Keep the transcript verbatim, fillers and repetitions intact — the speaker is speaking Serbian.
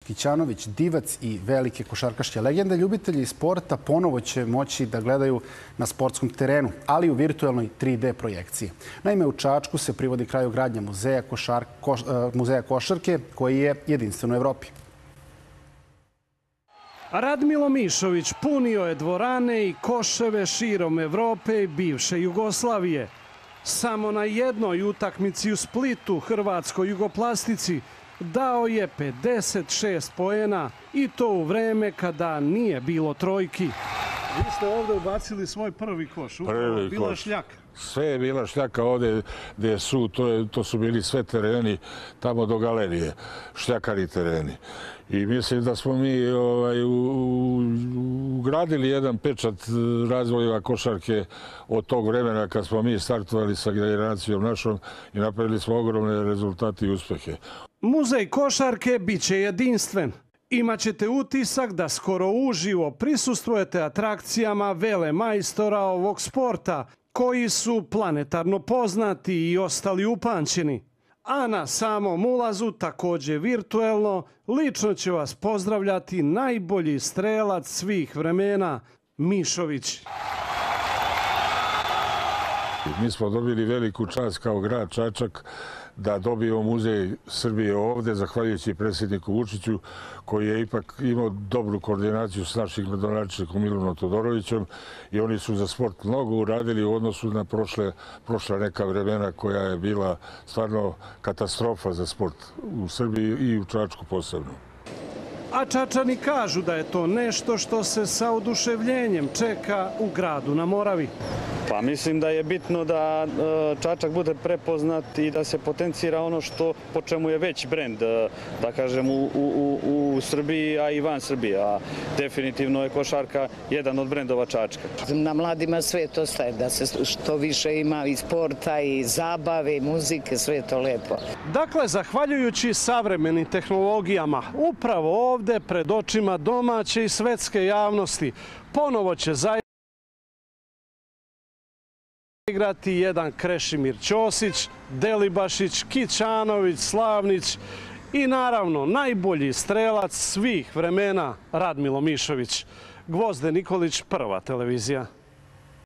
Kićanović, divac i velike košarkaške legende, ljubitelji sporta ponovo će moći da gledaju na sportskom terenu, ali i u virtualnoj tri D projekciji. Naime, u Čačku se privodi kraju gradnja muzeja, košar, koš, muzeja košarke, koji je jedinstven u Evropi. Radmilo Mišović punio je dvorane i koševe širom Evrope i bivše Jugoslavije. Samo na jednoj utakmici u Splitu, hrvatskoj jugoplastici, dao je pedeset šest poena i to u vreme kada nije bilo trojki. Vi ste ovdje ubacili svoj prvi koš, upravo bila šljaka. Sve je bila šljaka ovdje gdje su, to, je, to su bili sve tereni tamo do galerije, šljakari tereni. I mislim da smo mi ovaj, ugradili jedan pečat razvoja košarke od tog vremena kad smo mi startovali sa generacijom našom i napravili smo ogromne rezultate i uspehe. Muzej košarke bit će jedinstven. Imaćete utisak da skoro uživo prisustvujete atrakcijama vele majstora ovog sporta, koji su planetarno poznati i ostali upamćeni. A na samom ulazu, također virtuelno, lično će vas pozdravljati najbolji strelac svih vremena, Mišović. Mi smo dobili veliku čast kao grad Čačak da dobijemo muzej Srbije ovdje, zahvaljujući predsjedniku Vučiću, koji je ipak imao dobru koordinaciju s našim gradonačelnikom Milanom Todorovićem i oni su za sport mnogo uradili u odnosu na prošle, prošla neka vremena koja je bila stvarno katastrofa za sport u Srbiji i u Čačku posebno. A Čačani kažu da je to nešto što se sa oduševljenjem čeka u gradu na Moravi. Pa mislim da je bitno da Čačak bude prepoznat i da se potencira ono što po čemu je već brend, da kažem, u, u, u Srbiji, a i van Srbije. A definitivno je košarka jedan od brendova Čačka. Na mladima sve to staje, da se što više ima i sporta, i zabave, i muzike, sve je to lepo. Dakle, zahvaljujući savremenim tehnologijama, upravo ovdje pred očima domaće i svetske javnosti, ponovo će zajedno igrati jedan Krešimir Ćosić, Delibašić, Kićanović, Slavnić i naravno najbolji strelac svih vremena Radmilo Mišović. Gvozden Nikolić, Prva televizija.